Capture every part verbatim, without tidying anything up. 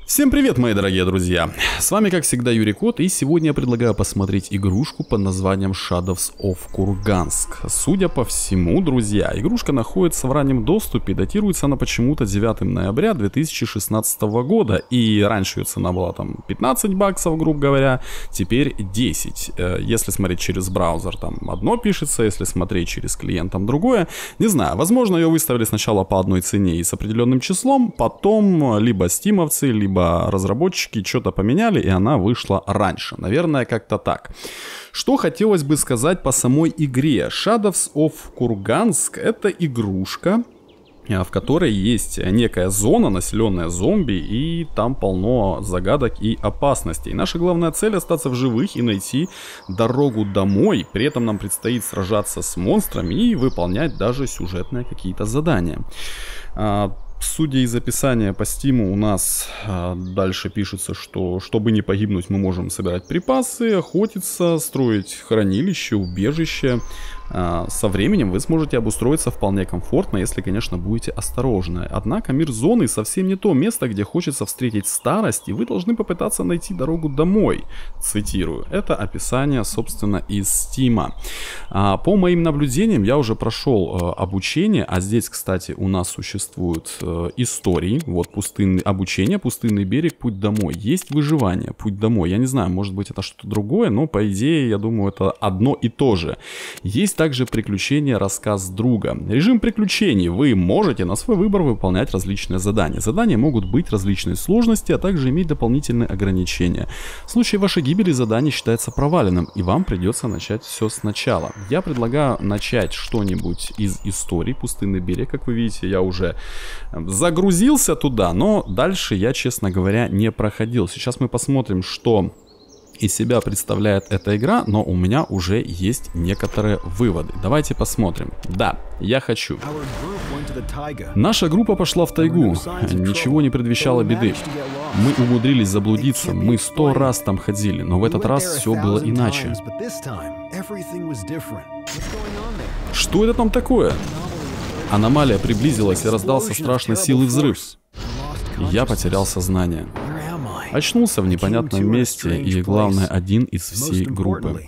Всем привет, мои дорогие друзья! С вами, как всегда, Юрий Кот, и сегодня я предлагаю посмотреть игрушку под названием Shadows of Kurgansk. Судя по всему, друзья, игрушка находится в раннем доступе, датируется она почему-то девятого ноября две тысячи шестнадцатого года, и раньше ее цена была там пятнадцать баксов, грубо говоря, теперь десять. Если смотреть через браузер, там одно пишется, если смотреть через клиент, там другое. Не знаю, возможно, ее выставили сначала по одной цене и с определенным числом, потом либо стимовцы, либо разработчики что-то поменяли, и она вышла раньше. Наверное, как-то так. Что хотелось бы сказать по самой игре. Shadows of Kurgansk — это игрушка, в которой есть некая зона, населенная зомби, и там полно загадок и опасностей. Наша главная цель — остаться в живых и найти дорогу домой. При этом нам предстоит сражаться с монстрами и выполнять даже сюжетные какие-то задания. Судя из описания по стиму, у нас а, дальше пишется, что чтобы не погибнуть, мы можем собирать припасы, охотиться, строить хранилище, убежище. А, со временем вы сможете обустроиться вполне комфортно, если, конечно, будете осторожны. Однако мир зоны совсем не то место, где хочется встретить старость, и вы должны попытаться найти дорогу домой. Цитирую. Это описание, собственно, из стима. А, по моим наблюдениям, я уже прошел а, обучение, а здесь, кстати, у нас существует истории, вот пустынный обучение, пустынный берег, путь домой. Есть выживание, путь домой. Я не знаю, может быть это что-то другое, но по идее, я думаю, это одно и то же. Есть также приключения, рассказ друга. Режим приключений. Вы можете на свой выбор выполнять различные задания. Задания могут быть различной сложности, а также иметь дополнительные ограничения. В случае вашей гибели задание считается проваленным, и вам придется начать все сначала. Я предлагаю начать что-нибудь из истории пустынный берег. Как вы видите, я уже загрузился туда, но дальше я, честно говоря, не проходил. Сейчас мы посмотрим, что из себя представляет эта игра, но у меня уже есть некоторые выводы. Давайте посмотрим. Да, я хочу. Наша группа пошла в тайгу. Ничего не предвещало беды. Мы умудрились заблудиться. Мы сто раз там ходили, но в этот раз все было иначе. Что это там такое? Аномалия приблизилась и раздался страшной силы взрыв. Я потерял сознание. Очнулся в непонятном месте и, главное, один из всей группы.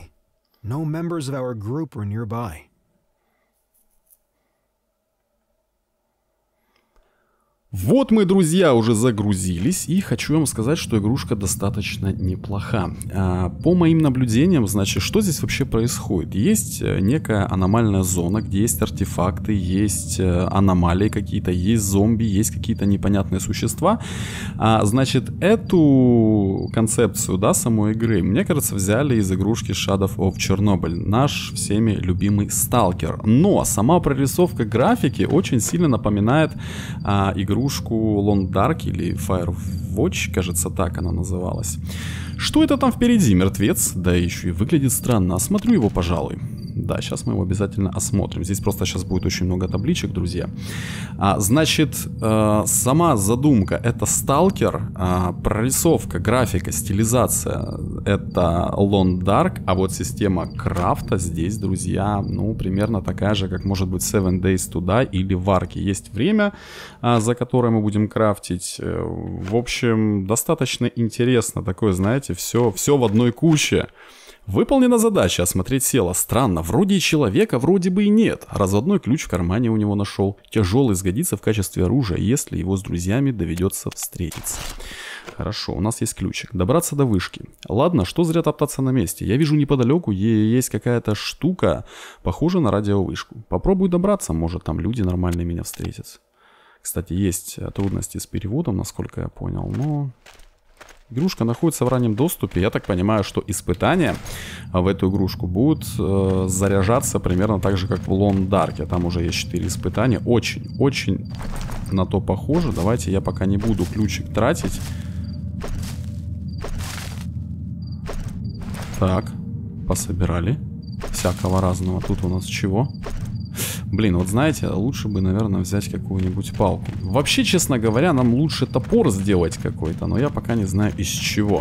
Вот мы, друзья, уже загрузились, и хочу вам сказать, что игрушка достаточно неплоха. А, по моим наблюдениям, значит, что здесь вообще происходит? Есть некая аномальная зона, где есть артефакты, есть аномалии какие-то, есть зомби, есть какие-то непонятные существа. А, значит, эту концепцию, да, самой игры, мне кажется, взяли из игрушки Shadow of Chernobyl, наш всеми любимый сталкер. Но сама прорисовка графики очень сильно напоминает а, игру игрушку Long Dark или Firewatch, кажется, так она называлась. Что это там впереди? Мертвец? Да еще и выглядит странно. Осмотрю его, пожалуй. Да, сейчас мы его обязательно осмотрим. Здесь просто сейчас будет очень много табличек, друзья. А, значит, э, сама задумка — это сталкер, а, прорисовка, графика, стилизация — это Long Dark, а вот система крафта здесь, друзья, ну, примерно такая же, как может быть Seven Days to Die или в Арке. Есть время, а, за которое мы будем крафтить. В общем, достаточно интересно. Такое, знаете, все, все в одной куче. Выполнена задача, осмотреть тело. Странно, вроде и человека, вроде бы и нет. Разводной ключ в кармане у него нашел. Тяжелый, сгодится в качестве оружия, если его с друзьями доведется встретиться. Хорошо, у нас есть ключик. Добраться до вышки. Ладно, что зря топтаться на месте. Я вижу неподалеку есть какая-то штука, похожая на радиовышку. Попробую добраться, может там люди нормальные меня встретят. Кстати, есть трудности с переводом, насколько я понял, но... Игрушка находится в раннем доступе. Я так понимаю, что испытания в эту игрушку будут э, заряжаться примерно так же, как в Long Dark. Там уже есть четыре испытания. Очень, очень на то похоже. Давайте я пока не буду ключик тратить. Так, пособирали. Всякого разного. Тут у нас чего? Блин, вот знаете, лучше бы, наверное, взять какую-нибудь палку. Вообще, честно говоря, нам лучше топор сделать какой-то, но я пока не знаю из чего.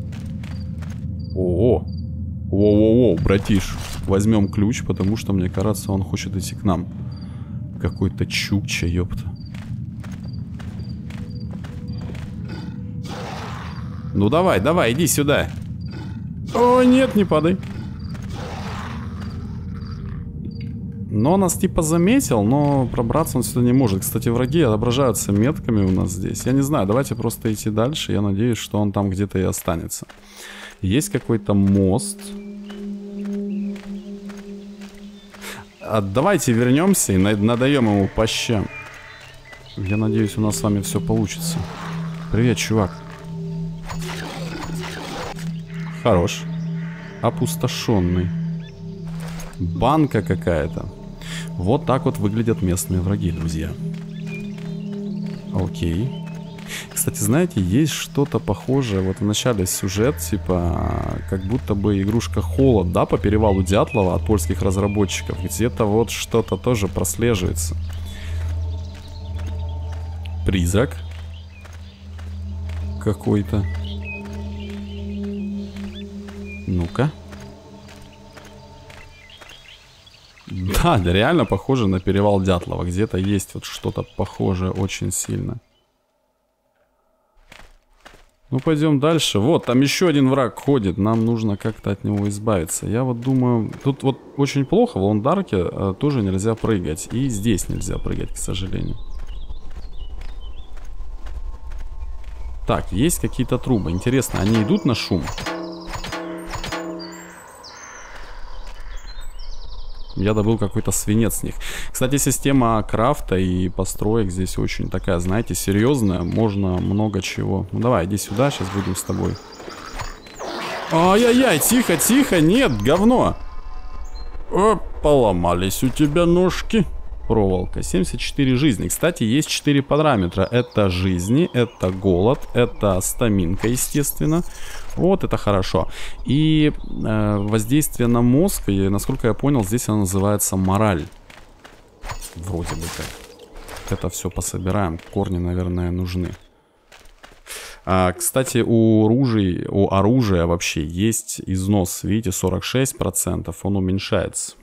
О-о! Воу-воу-воу, братиш. Возьмем ключ, потому что, мне кажется, он хочет идти к нам. Какой-то чукча, ёпта. Ну давай, давай, иди сюда. О, нет, не падай. Но он нас типа заметил, но пробраться он сюда не может. Кстати, враги отображаются метками у нас здесь. Я не знаю, давайте просто идти дальше. Я надеюсь, что он там где-то и останется. Есть какой-то мост. А давайте вернемся и надаем ему по щам. Я надеюсь, у нас с вами все получится. Привет, чувак. Хорош. Опустошенный. Банка какая-то. Вот так вот выглядят местные враги, друзья. Окей. Кстати, знаете, есть что-то похожее. Вот в начале сюжет, типа, как будто бы игрушка Холод, да, по перевалу Дятлова от польских разработчиков. Где-то вот что-то тоже прослеживается. Призрак какой-то. Ну-ка. Да, да, реально похоже на перевал Дятлова. Где-то есть вот что-то похожее очень сильно. Ну, пойдем дальше. Вот, там еще один враг ходит. Нам нужно как-то от него избавиться. Я вот думаю... Тут вот очень плохо. В Лондарке э, тоже нельзя прыгать. И здесь нельзя прыгать, к сожалению. Так, есть какие-то трубы. Интересно, они идут на шум? Я добыл какой-то свинец с них. Кстати, система крафта и построек здесь очень такая, знаете, серьезная. Можно много чего. Ну давай, иди сюда, сейчас будем с тобой. Ай-яй-яй, тихо, тихо, нет, говно. О, поломались у тебя ножки. Проволока. семьдесят четыре жизни. Кстати, есть четыре параметра. Это жизни, это голод, это стаминка, естественно. Вот, это хорошо. И э, воздействие на мозг, и, насколько я понял, здесь она называется мораль. Вроде бы как. Это все пособираем. Корни, наверное, нужны. А, кстати, у оружия, у оружия вообще есть износ. Видите, сорок шесть процентов. Он уменьшается.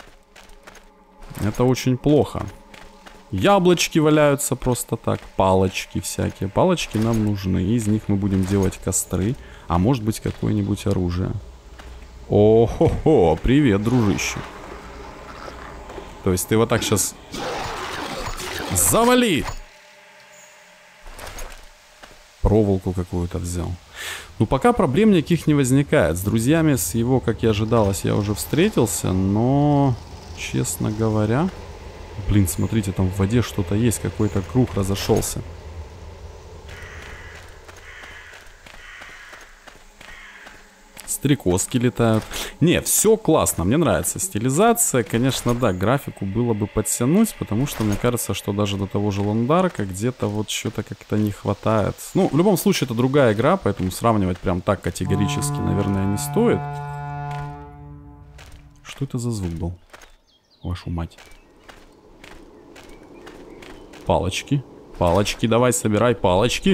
Это очень плохо. Яблочки валяются просто так. Палочки всякие. Палочки нам нужны. Из них мы будем делать костры. А может быть, какое-нибудь оружие. О-хо-хо, привет, дружище. То есть ты вот так сейчас... Завали! Проволоку какую-то взял. Ну, пока проблем никаких не возникает. С друзьями, с его, как и ожидалось, я уже встретился, но... Честно говоря... Блин, смотрите, там в воде что-то есть. Какой-то круг разошелся. Стрекозки летают. Не, все классно, мне нравится стилизация. Конечно, да, графику было бы подтянуть, потому что мне кажется, что даже до того же Лондарка где-то вот что-то как-то не хватает. Ну, в любом случае, это другая игра, поэтому сравнивать прям так категорически, наверное, не стоит. Что это за звук был? Вашу мать. Палочки. Палочки, давай, собирай палочки.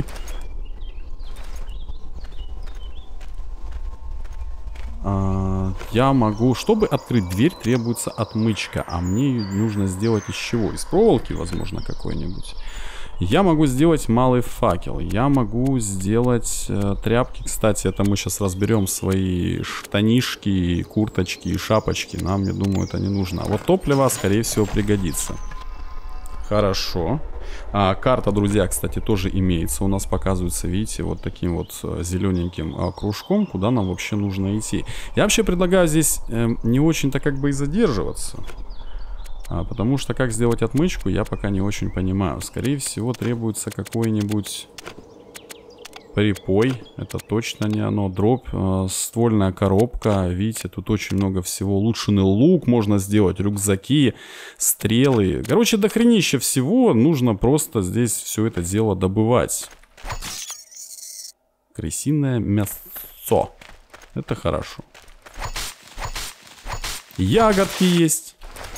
А, я могу... Чтобы открыть дверь, требуется отмычка. А мне нужно сделать из чего? Из проволоки, возможно, какой-нибудь. Я могу сделать малый факел. Я могу сделать э, тряпки. Кстати, это мы сейчас разберем свои штанишки, курточки и шапочки. Нам, я думаю, это не нужно. А вот топливо, скорее всего, пригодится. Хорошо. А, карта, друзья, кстати, тоже имеется. У нас показывается, видите, вот таким вот зелененьким а, кружком, куда нам вообще нужно идти. Я вообще предлагаю здесь э, не очень-то как бы и задерживаться. А, потому что как сделать отмычку, я пока не очень понимаю. Скорее всего, требуется какой-нибудь припой. Это точно не оно. Дробь, э, ствольная коробка. Видите, тут очень много всего. Улучшенный лук можно сделать. Рюкзаки, стрелы. Короче, дохренища всего. Нужно просто здесь все это дело добывать. Крысиное мясо. Это хорошо. Ягодки есть.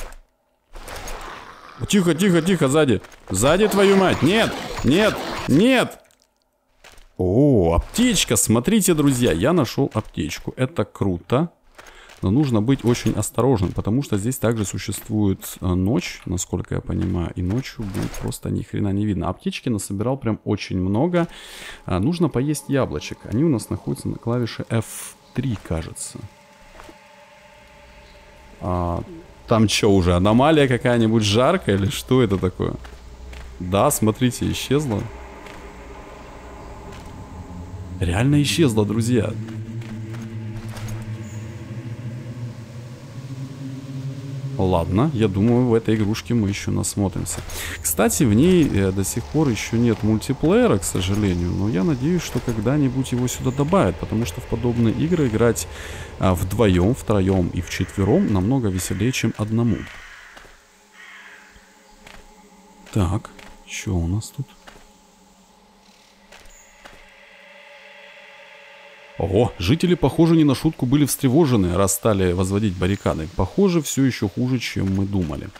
Тихо, тихо, тихо, сзади. Сзади, твою мать. Нет, нет, нет. О, аптечка. Смотрите, друзья, я нашел аптечку. Это круто. Но нужно быть очень осторожным, потому что здесь также существует ночь, насколько я понимаю. И ночью будет просто ни хрена не видно. Аптечки насобирал прям очень много. А, нужно поесть яблочек. Они у нас находятся на клавише эф три, кажется. А, там что уже, аномалия какая-нибудь жаркая или что это такое? Да, смотрите, исчезла. Реально исчезла, друзья. Ладно, я думаю, в этой игрушке мы еще насмотримся. Кстати, в ней э, до сих пор еще нет мультиплеера, к сожалению. Но я надеюсь, что когда-нибудь его сюда добавят. Потому что в подобные игры играть э, вдвоем, втроем и вчетвером намного веселее, чем одному. Так, что у нас тут? Ого, жители, похоже, не на шутку были встревожены, раз стали возводить баррикады. Похоже, все еще хуже, чем мы думали.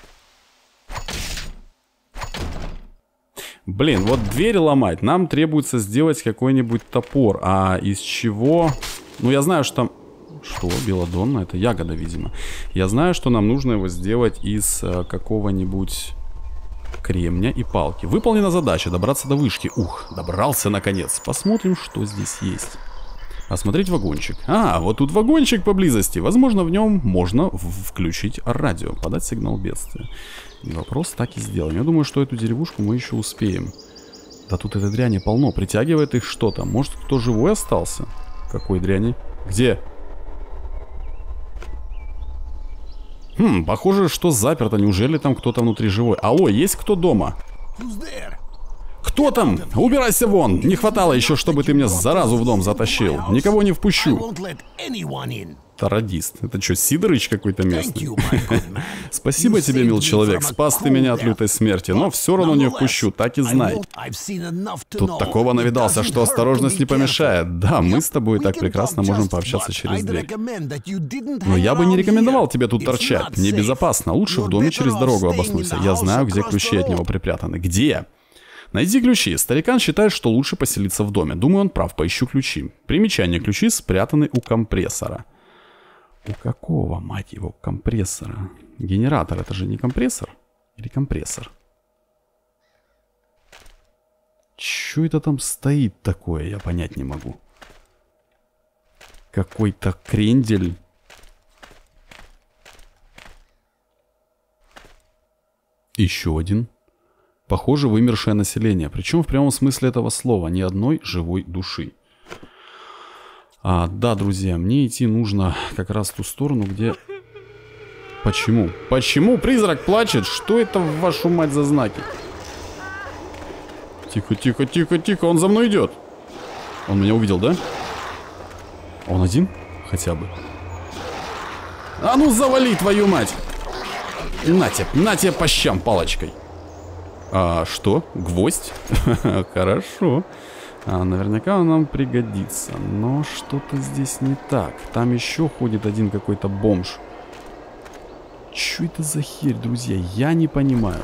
Блин, вот дверь ломать нам требуется сделать какой-нибудь топор. А из чего? Ну, я знаю, что там... Что? Белладонна? Это ягода, видимо. Я знаю, что нам нужно его сделать из э, какого-нибудь... кремня и палки. Выполнена задача добраться до вышки. Ух, добрался наконец. Посмотрим, что здесь есть. Осмотреть вагончик. А, вот тут вагончик поблизости. Возможно, в нем можно включить радио. Подать сигнал бедствия. И вопрос так и сделаем. Я думаю, что эту деревушку мы еще успеем. Да тут этой дряни полно. Притягивает их что-то. Может, кто живой остался? Какой дряни? Где? Хм, похоже, что заперто. Неужели там кто-то внутри живой? Алло, есть кто дома? Кто там? Убирайся вон! Не хватало еще, чтобы ты мне заразу в дом затащил. Никого не впущу. Тарадист. Это что, Сидорыч какой-то местный? Спасибо тебе, мил человек. Спас ты меня от лютой смерти. Но все равно не впущу, так и знай. Тут такого навидался, что осторожность не помешает. Да, мы с тобой так прекрасно можем пообщаться через дверь. Но я бы не рекомендовал тебе тут торчать. Небезопасно. Лучше в доме через дорогу обоснуйся. Я знаю, где ключи от него припрятаны. Где? Найди ключи. Старикан считает, что лучше поселиться в доме. Думаю, он прав. Поищу ключи. Примечание. Ключи спрятаны у компрессора. У какого, мать его, компрессора? Генератор, это же не компрессор? Или компрессор? Чё это там стоит такое, я понять не могу. Какой-то крендель. Еще один. Похоже, вымершее население. Причем в прямом смысле этого слова. Ни одной живой души. А, да, друзья, мне идти нужно как раз в ту сторону, где... Почему? Почему призрак плачет? Что это, вашу мать, за знаки? Тихо, тихо, тихо, тихо, он за мной идет. Он меня увидел, да? Он один? Хотя бы. А ну завали, твою мать! На тебе, на тебе по щам палочкой. А что? Гвоздь? Хорошо. А, наверняка он нам пригодится. Но что-то здесь не так. Там еще ходит один какой-то бомж. Что это за херь, друзья? Я не понимаю.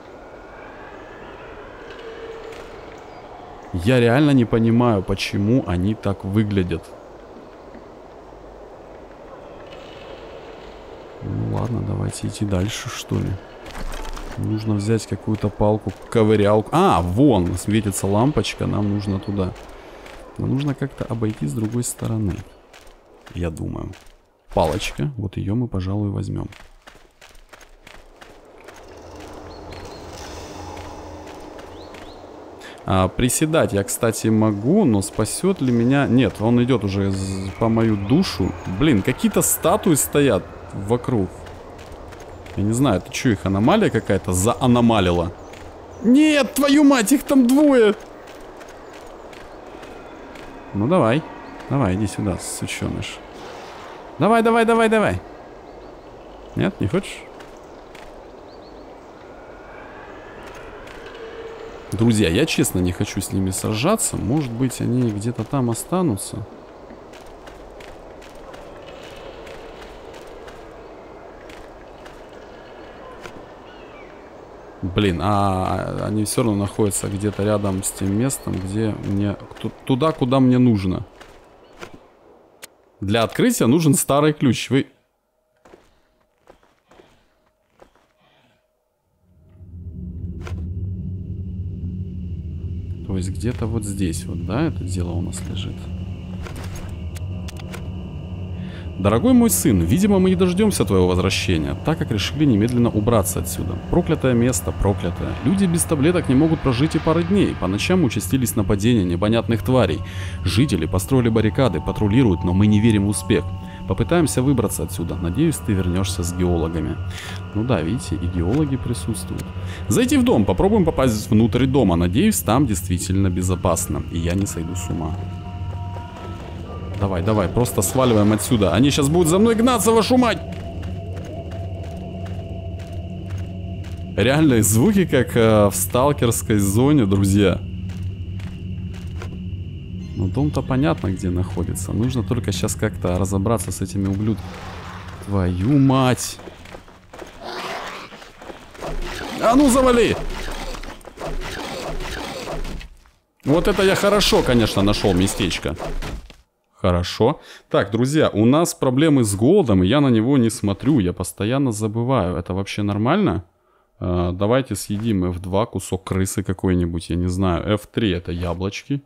Я реально не понимаю, почему они так выглядят. Ну ладно, давайте идти дальше, что ли. Нужно взять какую-то палку, ковырялку. А, вон, светится лампочка, нам нужно туда. Но нужно как-то обойти с другой стороны. Я думаю. Палочка, вот ее мы, пожалуй, возьмем. А, приседать я, кстати, могу, но спасет ли меня... Нет, он идет уже по мою душу. Блин, какие-то статуи стоят вокруг. Я не знаю, это что, их аномалия какая-то зааномалила? Нет, твою мать, их там двое! Ну давай, давай, иди сюда, сученыш. Давай, давай, давай, давай. Нет, не хочешь? Друзья, я честно не хочу с ними сражаться. Может быть, они где-то там останутся. Блин, а они все равно находятся где-то рядом с тем местом, где мне... Туда, куда мне нужно. Для открытия нужен старый ключ. Вы То есть где-то вот здесь вот, да, это дело у нас лежит. Дорогой мой сын, видимо, мы не дождемся твоего возвращения, так как решили немедленно убраться отсюда. Проклятое место, проклятое. Люди без таблеток не могут прожить и пары дней. По ночам участились нападения непонятных тварей. Жители построили баррикады, патрулируют, но мы не верим в успех. Попытаемся выбраться отсюда. Надеюсь, ты вернешься с геологами. Ну да, видите, и геологи присутствуют. Зайти в дом, попробуем попасть внутрь дома. Надеюсь, там действительно безопасно, и я не сойду с ума. Давай, давай, просто сваливаем отсюда. Они сейчас будут за мной гнаться, вашу мать! Реальные звуки, как э, в сталкерской зоне, друзья. Ну, дом-то понятно, где находится. Нужно только сейчас как-то разобраться с этими ублюдками. Твою мать! А ну, завали! Вот это я хорошо, конечно, нашел местечко. Хорошо. Так, друзья, у нас проблемы с голодом, и я на него не смотрю. Я постоянно забываю. Это вообще нормально? А, давайте съедим эф два, кусок крысы какой-нибудь, я не знаю. эф три это яблочки.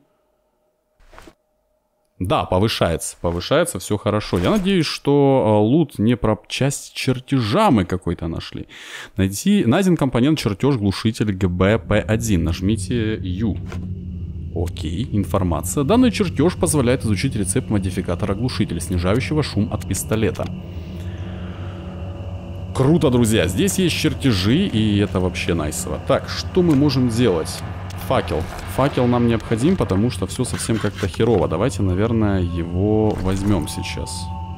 Да, повышается. Повышается, все хорошо. Я надеюсь, что а, лут не про часть чертежа мы какой-то нашли. Найти, найден компонент чертеж глушитель джи би пи один. Нажмите ю. Окей, информация. Данный чертеж позволяет изучить рецепт модификатора глушителя, снижающего шум от пистолета. Круто, друзья. Здесь есть чертежи, и это вообще найсово. Так, что мы можем делать? Факел. Факел нам необходим, потому что все совсем как-то херово. Давайте, наверное, его возьмем сейчас.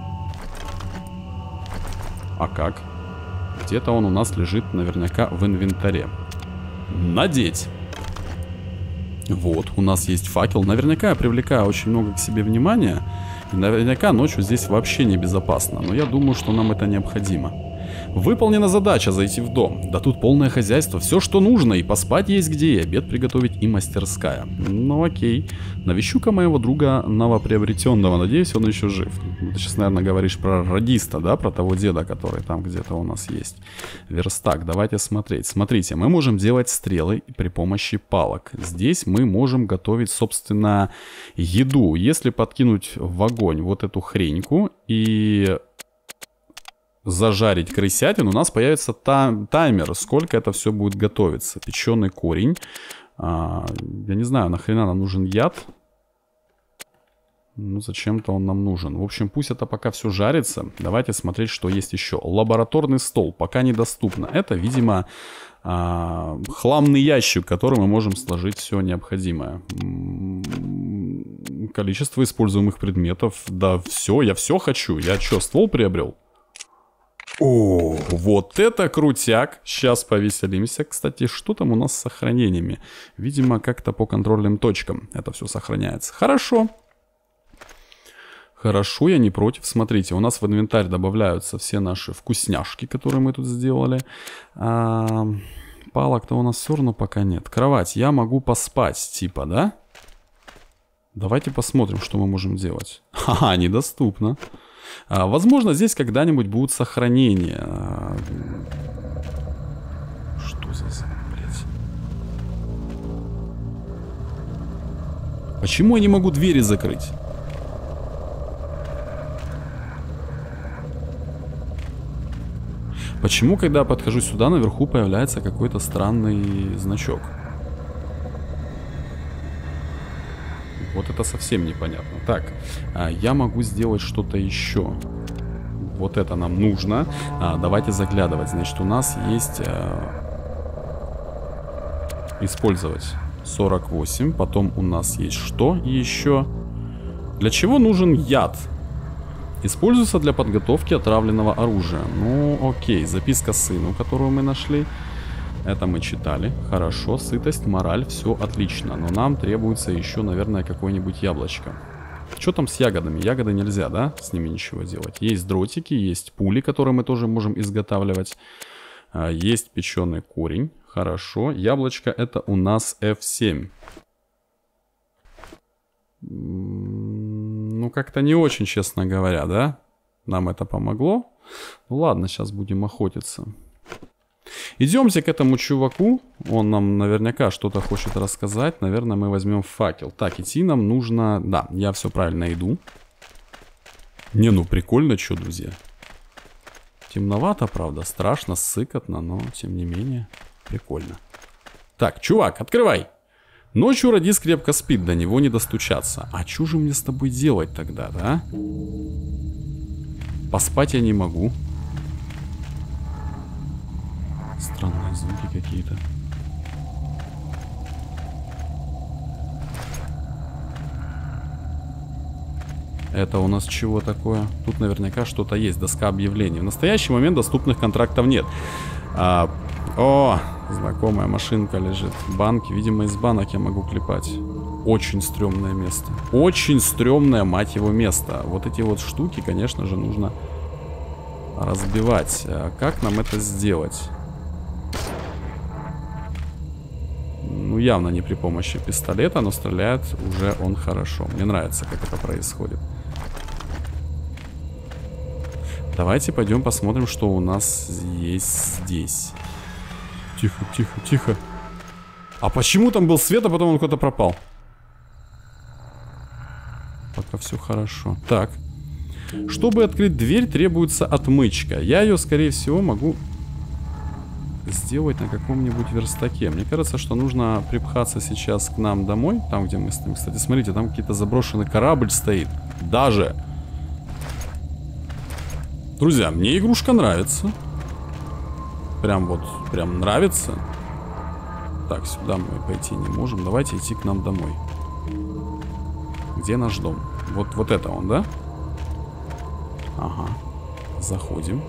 А как? Где-то он у нас лежит наверняка в инвентаре. Надеть. Вот, у нас есть факел. Наверняка я привлекаю очень много к себе внимания. И наверняка ночью здесь вообще небезопасно. Но я думаю, что нам это необходимо. Выполнена задача зайти в дом. Да тут полное хозяйство, все что нужно. И поспать есть где, и обед приготовить, и мастерская. Ну окей. Навещу-ка моего друга новоприобретенного. Надеюсь, он еще жив. Ты сейчас, наверное, говоришь про радиста, да? Про того деда, который там где-то у нас есть. Верстак, давайте смотреть. Смотрите, мы можем делать стрелы при помощи палок. Здесь мы можем готовить, собственно, еду. Если подкинуть в огонь вот эту хреньку и зажарить крысятину, у нас появится та таймер, сколько это все будет готовиться. Печеный корень. А, я не знаю, нахрена нам нужен яд. Ну, зачем-то он нам нужен. В общем, пусть это пока все жарится. Давайте смотреть, что есть еще. Лабораторный стол. Пока недоступно. Это, видимо, а, хламный ящик, в который мы можем сложить все необходимое. Количество используемых предметов. Да, все, я все хочу. Я что, ствол приобрел? О, вот это крутяк. Сейчас повеселимся. Кстати, что там у нас с сохранениями? Видимо, как-то по контрольным точкам это все сохраняется. Хорошо. Хорошо, я не против. Смотрите, у нас в инвентарь добавляются все наши вкусняшки, которые мы тут сделали. А, палок-то у нас все равно пока нет. Кровать. Я могу поспать, типа, да? Давайте посмотрим, что мы можем делать. Ха-ха, недоступно. А, возможно, здесь когда-нибудь будут сохранения. А, что за звук, блядь? Почему я не могу двери закрыть? Почему, когда я подхожу сюда, наверху появляется какой-то странный значок? Вот это совсем непонятно. Так, я могу сделать что-то еще. Вот это нам нужно. Давайте заглядывать. Значит, у нас есть... Использовать сорок восемь. Потом у нас есть что еще? Для чего нужен яд? Используется для подготовки отравленного оружия. Ну, окей. Записка сыну, которую мы нашли. Это мы читали. Хорошо. Сытость, мораль. Все отлично. Но нам требуется еще, наверное, какое-нибудь яблочко. Что там с ягодами? Ягоды нельзя, да? С ними ничего делать. Есть дротики, есть пули, которые мы тоже можем изготавливать. Есть печеный корень. Хорошо. Яблочко это у нас эф семь. Ну, как-то не очень, честно говоря, да? Нам это помогло. Ну, ладно, сейчас будем охотиться. Идемте к этому чуваку. Он нам наверняка что-то хочет рассказать. Наверное, мы возьмем факел. Так, идти нам нужно... Да, я все правильно иду. Не, ну прикольно, что, друзья. Темновато, правда. Страшно, сыкотно, но тем не менее прикольно. Так, чувак, открывай. Ночью радист крепко спит, до него не достучаться. А что же мне с тобой делать тогда, да? Поспать я не могу. Странные звуки какие-то. Это у нас чего такое? Тут наверняка что-то есть. Доска объявлений. В настоящий момент доступных контрактов нет. А, о, знакомая машинка лежит. Банки. Видимо, из банок я могу клепать. Очень стрёмное место. Очень стрёмное, мать его, место. Вот эти вот штуки, конечно же, нужно разбивать. А как нам это сделать? Ну, явно не при помощи пистолета, но стреляет уже он хорошо. Мне нравится, как это происходит. Давайте пойдем посмотрим, что у нас есть здесь. Тихо, тихо, тихо. А почему там был свет, а потом он куда-то пропал? Пока все хорошо. Так. Чтобы открыть дверь, требуется отмычка. Я ее, скорее всего, могу сделать на каком-нибудь верстаке. Мне кажется, что нужно припхаться сейчас к нам домой. Там, где мы стоим. Кстати, смотрите, там какой-то заброшенный корабль стоит. Даже. Друзья, мне игрушка нравится. Прям вот, прям нравится. Так, сюда мы пойти не можем. Давайте идти к нам домой. Где наш дом? Вот, вот это он, да? Ага. Заходим.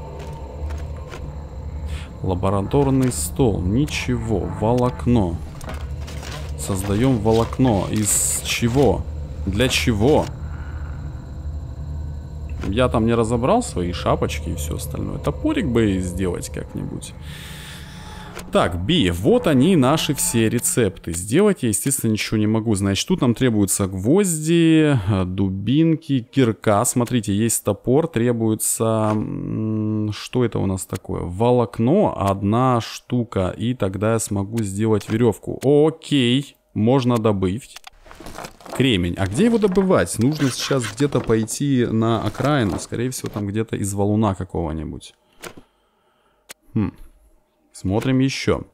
Лабораторный стол. Ничего. Волокно. Создаем волокно. Из чего? Для чего? Я там не разобрал свои шапочки и все остальное. Топорик бы сделать как-нибудь. Так, Би, вот они, наши все рецепты. Сделать я, естественно, ничего не могу. Значит, тут нам требуются гвозди, дубинки, кирка. Смотрите, есть топор, требуется... Что это у нас такое? Волокно, одна штука. И тогда я смогу сделать веревку. Окей, можно добыть. Кремень. А где его добывать? Нужно сейчас где-то пойти на окраину. Скорее всего, там где-то из валуна какого-нибудь. Хм. Смотрим еще.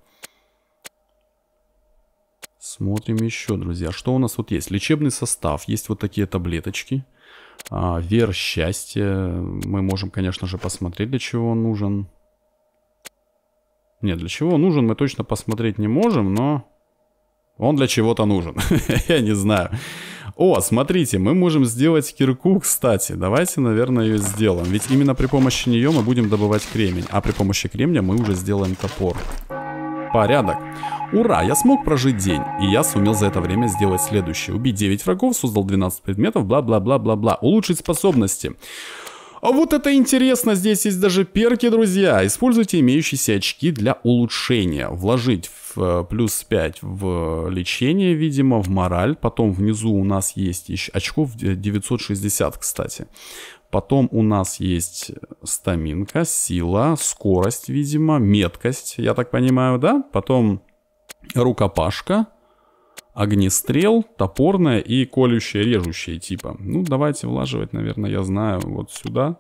Смотрим еще, друзья. Что у нас тут есть? Лечебный состав. Есть вот такие таблеточки. А, вер счастья. Мы можем, конечно же, посмотреть, для чего он нужен. Нет, для чего он нужен, мы точно посмотреть не можем, но... Он для чего-то нужен. Я не знаю. О, смотрите, мы можем сделать кирку, кстати. Давайте, наверное, ее сделаем. Ведь именно при помощи нее мы будем добывать кремень. А при помощи кремня мы уже сделаем топор. Порядок. Ура, я смог прожить день. И я сумел за это время сделать следующее. Убить девять врагов, создал двенадцать предметов, бла-бла-бла-бла-бла. Улучшить способности. А вот это интересно, здесь есть даже перки, друзья. Используйте имеющиеся очки для улучшения. Вложить в плюс пять в лечение, видимо, в мораль. Потом внизу у нас есть еще очков девятьсот шестьдесят, кстати. Потом у нас есть стаминка, сила, скорость, видимо, меткость, я так понимаю, да? Потом рукопашка. Огнестрел, топорная и колющая, режущая типа. Ну, давайте влаживать, наверное, я знаю, вот сюда.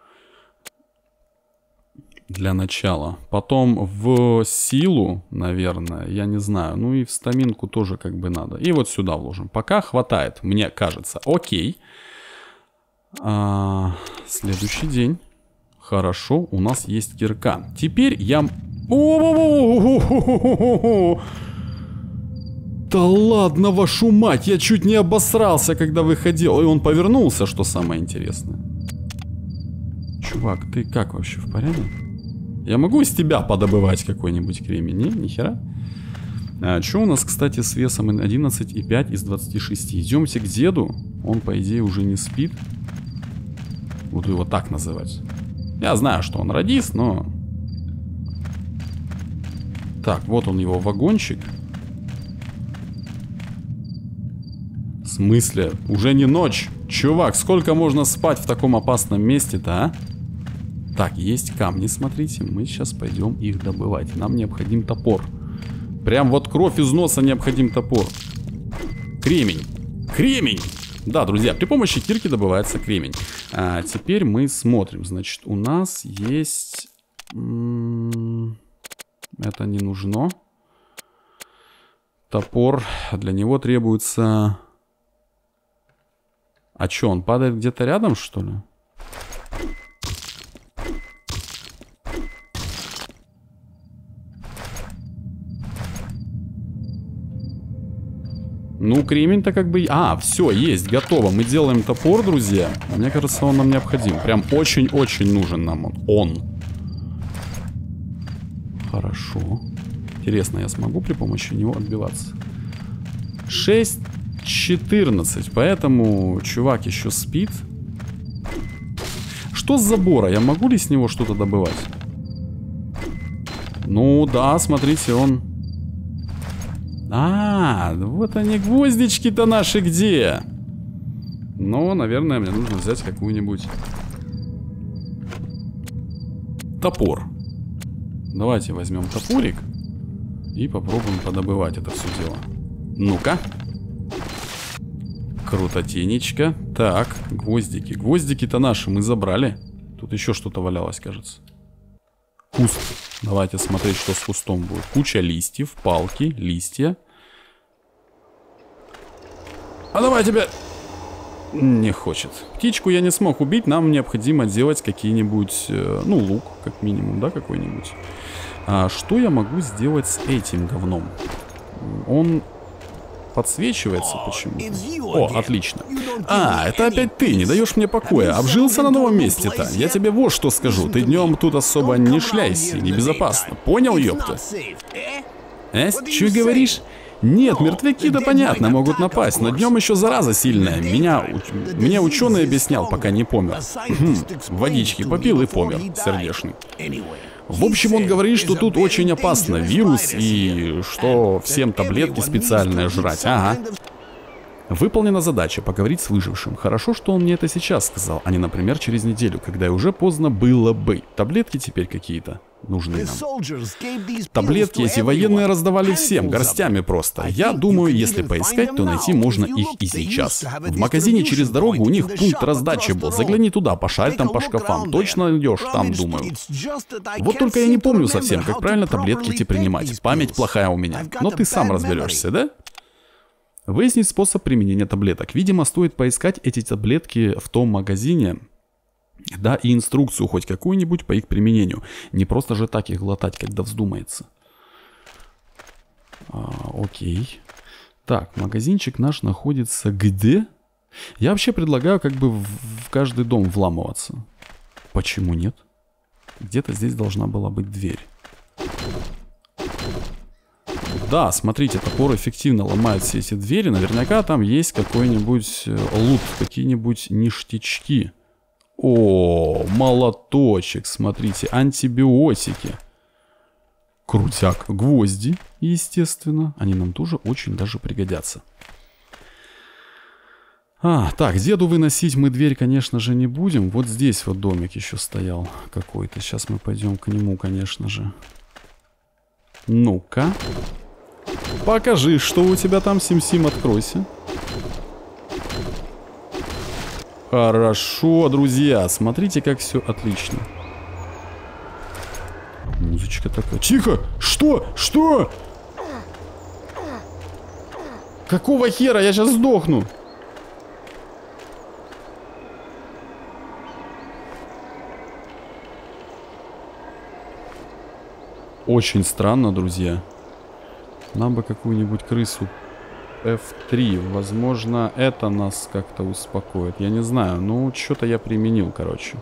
Для начала. Потом в силу, наверное, я не знаю. Ну и в стаминку тоже как бы надо. И вот сюда вложим. Пока хватает, мне кажется. Окей. А, следующий день. Хорошо, у нас есть кирка. Теперь я... Да ладно, вашу мать, я чуть не обосрался, когда выходил. И он повернулся, что самое интересное. Чувак, ты как вообще, в порядке? Я могу из тебя подобывать какой-нибудь кремень? Не, нихера. А, что у нас, кстати, с весом одиннадцать и пять из двадцати шести? Идемте к деду. Он, по идее, уже не спит. Буду его так называть. Я знаю, что он радист, но... Так, вот он, его вагончик. В смысле? Уже не ночь. Чувак, сколько можно спать в таком опасном месте-то, а? Так, есть камни, смотрите. Мы сейчас пойдем их добывать. Нам необходим топор. Прям вот кровь из носа необходим топор. Кремень. Кремень! Да, друзья, при помощи кирки добывается кремень. А теперь мы смотрим. Значит, у нас есть... Это не нужно. Топор. Для него требуется... А что, он падает где-то рядом, что ли? Ну, кремень-то как бы... А, все, есть, готово. Мы делаем топор, друзья. Мне кажется, он нам необходим. Прям очень-очень нужен нам он. Он. Хорошо. Интересно, я смогу при помощи него отбиваться? шесть четырнадцать. Поэтому чувак еще спит. Что с забора? Я могу ли с него что-то добывать? Ну, да, смотрите, он... А, вот они, гвоздички-то наши где? Ну, наверное, мне нужно взять какую-нибудь... Топор. Давайте возьмем топорик и попробуем подобывать это все дело. Ну-ка. Крутотенечко. Так, гвоздики. Гвоздики-то наши мы забрали. Тут еще что-то валялось, кажется. Куст. Давайте смотреть, что с кустом будет. Куча листьев, палки, листья. А давай тебя... Не хочет. Птичку я не смог убить. Нам необходимо делать какие-нибудь... Ну, лук, как минимум, да, какой-нибудь. А что я могу сделать с этим говном? Он... подсвечивается почему-то. О, отлично. А, это опять ты, не даешь мне покоя. Обжился на новом месте-то. Я тебе вот что скажу. Ты днем тут особо не шляйся, небезопасно. Понял, ёпта? Э, что говоришь? Нет, мертвяки, да понятно, могут напасть, но днем еще зараза сильная. Меня, уч... Мне ученый объяснял, пока не помер. Водички попил и помер, сердечный. В общем, он говорит, что тут очень опасно, вирус, и что всем таблетки специальные жрать. Ага. Выполнена задача поговорить с выжившим. Хорошо, что он мне это сейчас сказал, а не, например, через неделю, когда уже поздно было бы. Таблетки теперь какие-то нужны нам. Таблетки эти военные раздавали всем, горстями просто. Я думаю, если поискать, то найти можно их и сейчас. В магазине через дорогу у них пункт раздачи был. Загляни туда, пошарь там по шкафам. Точно найдешь там, думаю. Вот только я не помню совсем, как правильно таблетки эти принимать. Память плохая у меня. Но ты сам разберешься, да? Выяснить способ применения таблеток. Видимо, стоит поискать эти таблетки в том магазине. Да, и инструкцию хоть какую-нибудь по их применению. Не просто же так их глотать, когда вздумается. А, окей. Так, магазинчик наш находится где? Я вообще предлагаю как бы в, в каждый дом вламываться. Почему нет? Где-то здесь должна была быть дверь. Да, смотрите, топор эффективно ломает все эти двери. Наверняка там есть какой-нибудь лут, какие-нибудь ништячки. О, молоточек, смотрите, антибиотики. Крутяк, гвозди, естественно. Они нам тоже очень даже пригодятся. А, так, деду выносить мы дверь, конечно же, не будем. Вот здесь вот домик еще стоял какой-то. Сейчас мы пойдем к нему, конечно же. Ну-ка. Покажи, что у тебя там, Сим-Сим, откройся. Хорошо, друзья, смотрите, как все отлично. Музычка такая. Тихо! Что? Что? Какого хера? Я сейчас сдохну. Очень странно, друзья. Нам бы какую-нибудь крысу эф три. Возможно, это нас как-то успокоит. Я не знаю. Ну, что-то я применил, короче.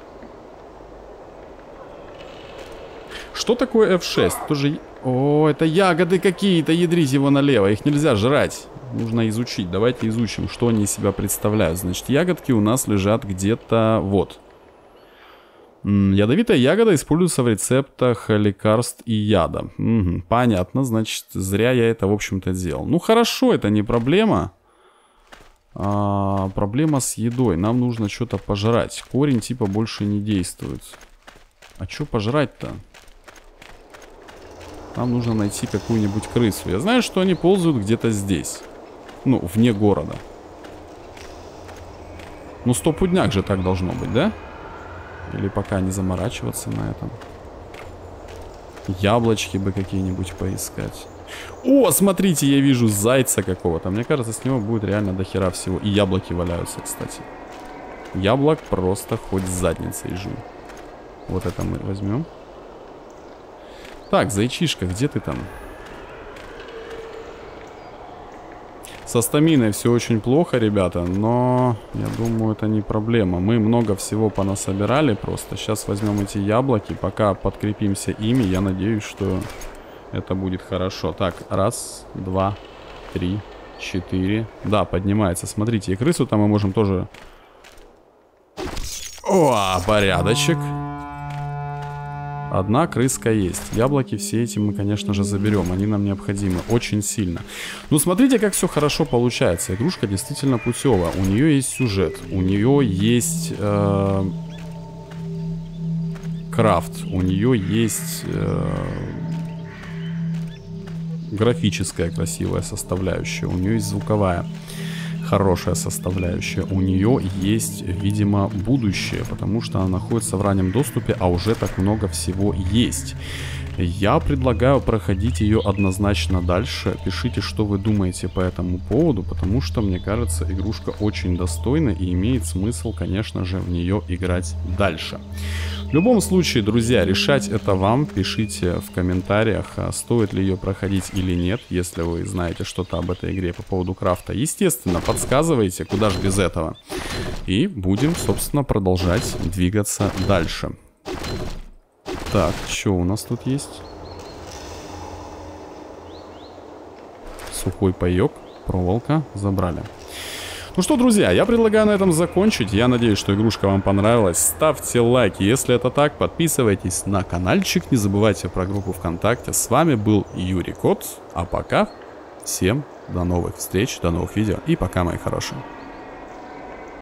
Что такое эф шесть? Тоже... О, это ягоды какие-то. Ядрить его налево. Их нельзя жрать. Нужно изучить. Давайте изучим, что они из себя представляют. Значит, ягодки у нас лежат где-то вот. Ядовитая ягода используется в рецептах лекарств и яда. Угу, понятно, значит, зря я это, в общем-то, делал. Ну, хорошо, это не проблема. А, проблема с едой. Нам нужно что-то пожрать. Корень типа больше не действует. А что пожрать-то? Нам нужно найти какую-нибудь крысу. Я знаю, что они ползают где-то здесь. Ну, вне города. Ну, стопудняк же так должно быть, да? Или пока не заморачиваться на этом. Яблочки бы какие-нибудь поискать. О, смотрите, я вижу зайца какого-то. Мне кажется, с него будет реально дохера всего. И яблоки валяются, кстати. Яблок просто хоть с задницей жуй. Вот это мы возьмем. Так, зайчишка, где ты там? Со стаминой все очень плохо, ребята, но я думаю, это не проблема. Мы много всего понасобирали просто. Сейчас возьмем эти яблоки, пока подкрепимся ими. Я надеюсь, что это будет хорошо. Так, раз, два, три, четыре. Да, поднимается. Смотрите, и крысу там мы можем тоже... О, порядочек. Одна крыска есть. Яблоки все эти мы, конечно же, заберем. Они нам необходимы очень сильно. Ну, смотрите, как все хорошо получается. Игрушка действительно путевая. У нее есть сюжет. У нее есть... Э, крафт. У нее есть... Э, графическая красивая составляющая. У нее есть звуковая хорошая составляющая. У нее есть, видимо, будущее, потому что она находится в раннем доступе, а уже так много всего есть. Я предлагаю проходить ее однозначно дальше. Пишите, что вы думаете по этому поводу, потому что, мне кажется, игрушка очень достойна и имеет смысл, конечно же, в нее играть дальше. В любом случае, друзья, решать это вам. Пишите в комментариях, стоит ли ее проходить или нет, если вы знаете что-то об этой игре по поводу крафта. Естественно, подсказывайте, куда же без этого. И будем, собственно, продолжать двигаться дальше. Так, что у нас тут есть? Сухой паёк, проволока, забрали. Ну что, друзья, я предлагаю на этом закончить. Я надеюсь, что игрушка вам понравилась. Ставьте лайки, если это так. Подписывайтесь на каналчик. Не забывайте про группу ВКонтакте. С вами был Юрий Кот. А пока всем до новых встреч, до новых видео. И пока, мои хорошие.